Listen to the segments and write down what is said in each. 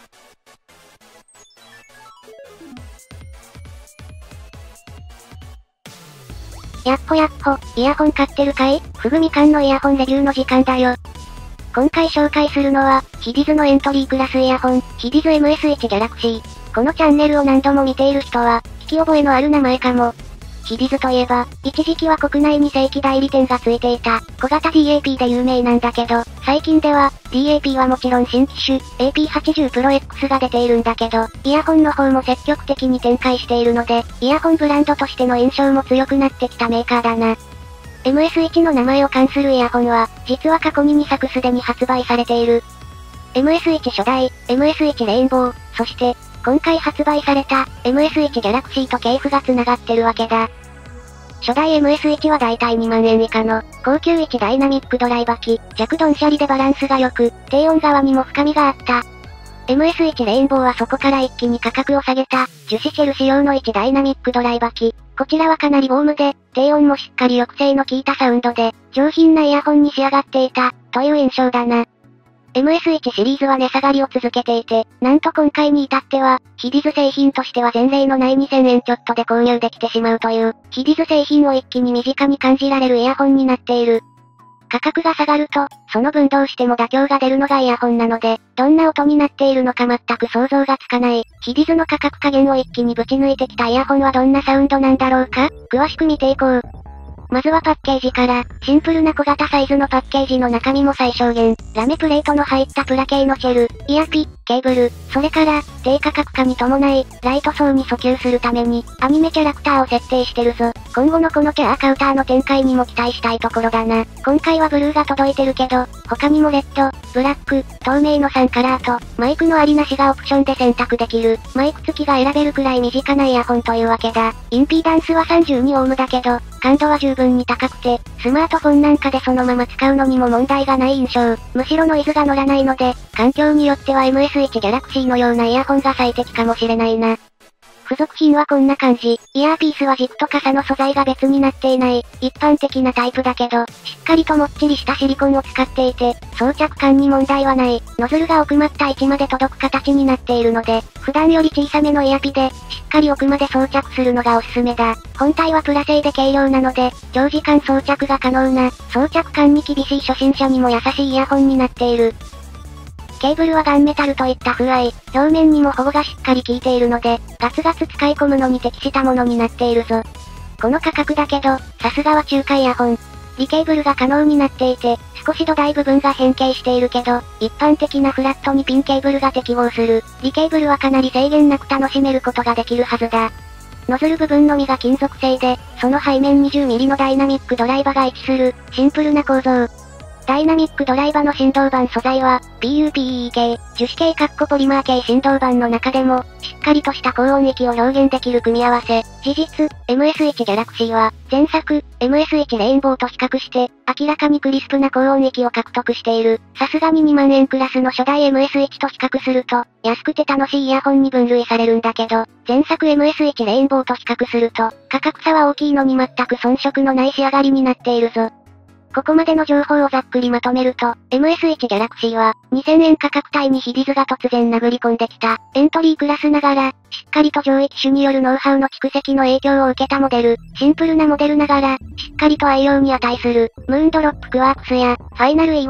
やっほやっほ、イヤホン買ってるかい？ふぐみかんのイヤホンレビューの時間だよ。今回紹介するのは、ヒディズのエントリークラスイヤホン、ヒディズ MS1 ギャラクシー。このチャンネルを何度も見ている人は、聞き覚えのある名前かも。ヒディズといえば、一時期は国内に正規代理店がついていた、小型 DAP で有名なんだけど、最近では、DAP はもちろん新機種、AP80 Pro X が出ているんだけど、イヤホンの方も積極的に展開しているので、イヤホンブランドとしての印象も強くなってきたメーカーだな。MS1 の名前を冠するイヤホンは、実は過去に2作すでに発売されている。MS1 初代、MS1 レインボー、そして、今回発売された、MS1 ギャラクシーと系譜が繋がってるわけだ。初代 MS1 はだいたい2万円以下の、高級1ダイナミックドライバ機、弱ドンシャリでバランスが良く、低音側にも深みがあった。MS1 レインボーはそこから一気に価格を下げた、樹脂シェル仕様の1ダイナミックドライバ機。こちらはかなりウォームで、低音もしっかり抑制の効いたサウンドで、上品なイヤホンに仕上がっていた、という印象だな。MS1 シリーズは値下がりを続けていて、なんと今回に至っては、ヒディズ製品としては前例のない2000円ちょっとで購入できてしまうという、ヒディズ製品を一気に身近に感じられるイヤホンになっている。価格が下がると、その分どうしても妥協が出るのがイヤホンなので、どんな音になっているのか全く想像がつかない。ヒディズの価格加減を一気にぶち抜いてきたイヤホンはどんなサウンドなんだろうか？詳しく見ていこう。まずはパッケージから、シンプルな小型サイズのパッケージの中身も最小限、ラメプレートの入ったプラ系のシェル、イヤピ、ケーブル、それから、低価格化に伴い、ライト層に訴求するために、アニメキャラクターを設定してるぞ。今後のこのキャーカウターの展開にも期待したいところだな。今回はブルーが届いてるけど、他にもレッド、ブラック、透明の3カラーと、マイクのありなしがオプションで選択できる、マイク付きが選べるくらい身近なイヤホンというわけだ。インピーダンスは32オームだけど、感度は十分に高くて、スマートフォンなんかでそのまま使うのにも問題がない印象。むしろノイズが乗らないので、環境によっては MS1 ギャラクシーのようなイヤホンが最適かもしれないな。付属品はこんな感じ。イヤーピースは軸と傘の素材が別になっていない、一般的なタイプだけど、しっかりともっちりしたシリコンを使っていて、装着感に問題はない。ノズルが奥まった位置まで届く形になっているので、普段より小さめのイヤピで、しっかり奥まで装着するのがおすすめだ。本体はプラ製で軽量なので、長時間装着が可能な、装着感に厳しい初心者にも優しいイヤホンになっている。ケーブルはガンメタルといった風合い、表面にも保護がしっかり効いているので、ガツガツ使い込むのに適したものになっているぞ。この価格だけど、さすがは中華イヤホン。リケーブルが可能になっていて、少し土台部分が変形しているけど、一般的なフラットにピンケーブルが適合する。リケーブルはかなり制限なく楽しめることができるはずだ。ノズル部分のみが金属製で、その背面 20mm のダイナミックドライバが位置する、シンプルな構造。ダイナミックドライバの振動板素材は、PUPE 系、樹脂系ポリマー系振動板の中でも、しっかりとした高音域を表現できる組み合わせ。事実、MS1 ギャラクシーは、前作、MS1 レインボーと比較して、明らかにクリスプな高音域を獲得している。さすがに2万円クラスの初代 MS1 と比較すると、安くて楽しいイヤホンに分類されるんだけど、前作 MS1 レインボーと比較すると、価格差は大きいのに全く遜色のない仕上がりになっているぞ。ここまでの情報をざっくりまとめると、MS1 ギャラクシーは、2000円価格帯にヒディズが突然殴り込んできた、エントリークラスながら、しっかりと上位機種によるノウハウの蓄積の影響を受けたモデル、シンプルなモデルながら、しっかりと愛用に値する、ムーンドロップクワークスや、ファイナル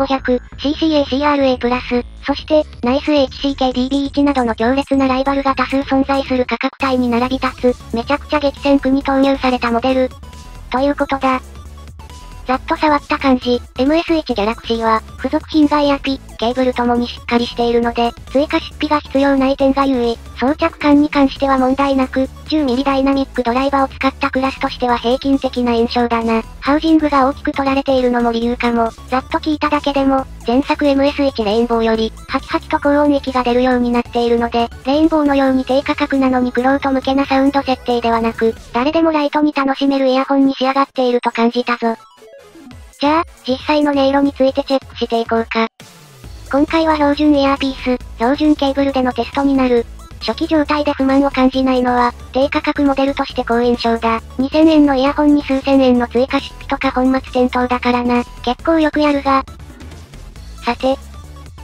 E500、CCA-CRA+、そして、ナイス HCK-DB1 などの強烈なライバルが多数存在する価格帯に並び立つ、めちゃくちゃ激戦区に投入されたモデル、ということだ。ざっと触った感じ、MS1 ギャラクシーは、付属品がイヤピ、ケーブルともにしっかりしているので、追加出費が必要ない点が優位。装着感に関しては問題なく、10mm ダイナミックドライバーを使ったクラスとしては平均的な印象だな。ハウジングが大きく取られているのも理由かも。ざっと聞いただけでも、前作 MS1 レインボーより、ハキハキと高音域が出るようになっているので、レインボーのように低価格なのに玄人向けなサウンド設定ではなく、誰でもライトに楽しめるイヤホンに仕上がっていると感じたぞ。じゃあ、実際の音色についてチェックしていこうか。今回は標準イヤーピース、標準ケーブルでのテストになる。初期状態で不満を感じないのは、低価格モデルとして好印象だ。2000円のイヤホンに数千円の追加出費とか本末転倒だからな。結構よくやるが。さて、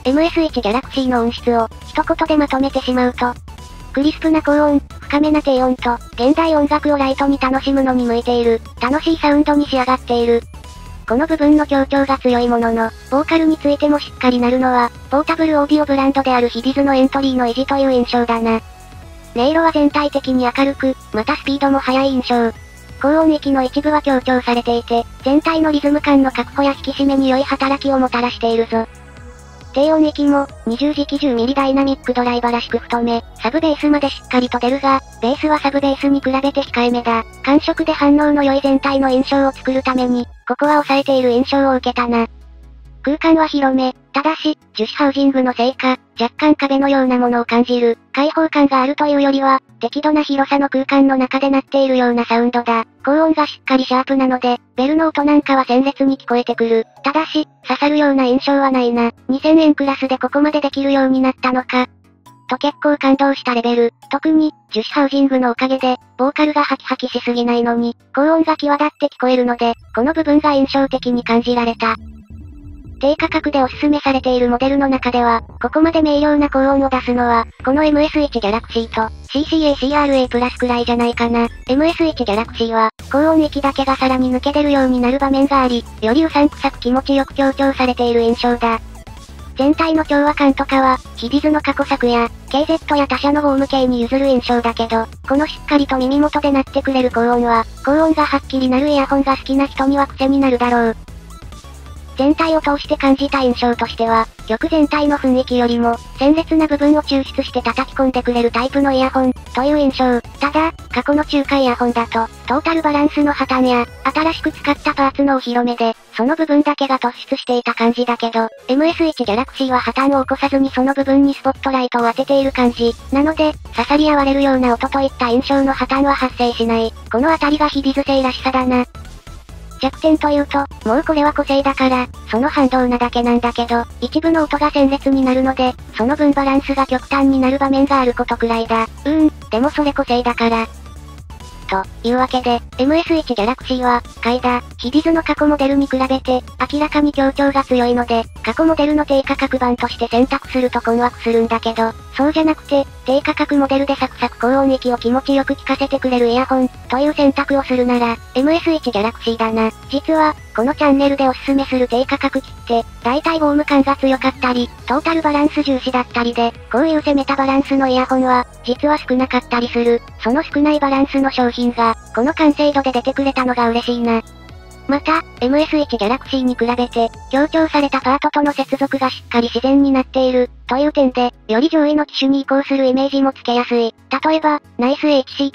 MS1 ギャラクシーの音質を、一言でまとめてしまうと、クリスプな高音、深めな低音と、現代音楽をライトに楽しむのに向いている、楽しいサウンドに仕上がっている。この部分の強調が強いものの、ボーカルについてもしっかりなるのは、ポータブルオーディオブランドであるヒディズのエントリーの維持という印象だな。音色は全体的に明るく、またスピードも速い印象。高音域の一部は強調されていて、全体のリズム感の確保や引き締めに良い働きをもたらしているぞ。低音域も、20時期 10mm ダイナミックドライバーらしく太め、サブベースまでしっかりと出るが、ベースはサブベースに比べて控えめだ。感触で反応の良い全体の印象を作るために、ここは抑えている印象を受けたな。空間は広め、ただし、樹脂ハウジングのせいか、若干壁のようなものを感じる。開放感があるというよりは、適度な広さの空間の中で鳴っているようなサウンドだ。高音がしっかりシャープなので、ベルの音なんかは鮮烈に聞こえてくる。ただし、刺さるような印象はないな。2000円クラスでここまでできるようになったのか。と結構感動したレベル。特に、樹脂ハウジングのおかげで、ボーカルがハキハキしすぎないのに、高音が際立って聞こえるので、この部分が印象的に感じられた。低価格でおすすめされているモデルの中では、ここまで明瞭な高音を出すのは、この MS1 ギャラクシーと CCA-CRA プラスくらいじゃないかな。MS1 ギャラクシーは、高音域だけがさらに抜け出るようになる場面があり、よりうさんくさく気持ちよく強調されている印象だ。全体の調和感とかは、ヒディズの過去作や、KZ や他社のホーム系に譲る印象だけど、このしっかりと耳元で鳴ってくれる高音は、高音がはっきりなるイヤホンが好きな人には癖になるだろう。全体を通して感じた印象としては、曲全体の雰囲気よりも、鮮烈な部分を抽出して叩き込んでくれるタイプのイヤホン、という印象。ただ、過去の中華イヤホンだと、トータルバランスの破綻や、新しく使ったパーツのお披露目で、その部分だけが突出していた感じだけど、MS1 ギャラクシーは破綻を起こさずにその部分にスポットライトを当てている感じ。なので、刺さり合われるような音といった印象の破綻は発生しない。このあたりがヒディズ製らしさだな。弱点というと、もうこれは個性だから、その反動なだけなんだけど、一部の音が鮮烈になるので、その分バランスが極端になる場面があることくらいだ。でもそれ個性だから。というわけで、MS1 ギャラクシーは、買いだ。ヒディズの過去モデルに比べて、明らかに強調が強いので、過去モデルの低価格版として選択すると困惑するんだけど、そうじゃなくて、低価格モデルでサクサク高音域を気持ちよく聞かせてくれるイヤホン、という選択をするなら、MS1 ギャラクシーだな。実は、このチャンネルでおすすめする低価格機って、大体ボーム感が強かったり、トータルバランス重視だったりで、こういう攻めたバランスのイヤホンは、実は少なかったりする。その少ないバランスの商品が、この完成度で出てくれたのが嬉しいな。また、MS1 ギャラクシーに比べて、強調されたパートとの接続がしっかり自然になっている、という点で、より上位の機種に移行するイメージもつけやすい。例えば、ナイス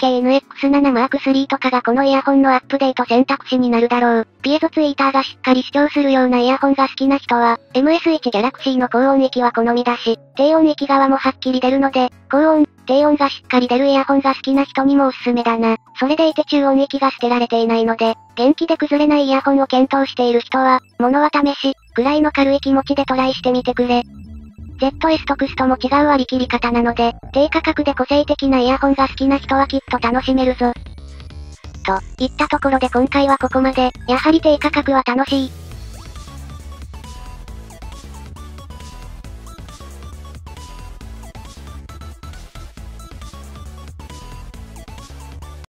HCK-NX7 Mark III とかがこのイヤホンのアップデート選択肢になるだろう。ピエゾツイーターがしっかり主張するようなイヤホンが好きな人は、MS1 ギャラクシーの高音域は好みだし、低音域側もはっきり出るので、高音、低音がしっかり出るイヤホンが好きな人にもおすすめだな。それでいて中音域が捨てられていないので、元気で崩れないイヤホンを検討している人は、物は試し、くらいの軽い気持ちでトライしてみてくれ。ZS とクスとも違う割り切り方なので、低価格で個性的なイヤホンが好きな人はきっと楽しめるぞ。といったところで今回はここまで。やはり低価格は楽しい、